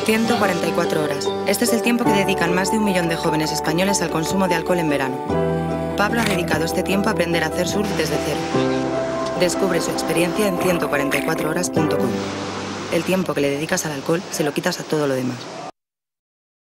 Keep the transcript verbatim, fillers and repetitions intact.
ciento cuarenta y cuatro horas. Este es el tiempo que dedican más de un millón de jóvenes españoles al consumo de alcohol en verano. Pablo ha dedicado este tiempo a aprender a hacer surf desde cero. Descubre su experiencia en ciento cuarenta y cuatro horas punto com. El tiempo que le dedicas al alcohol se lo quitas a todo lo demás.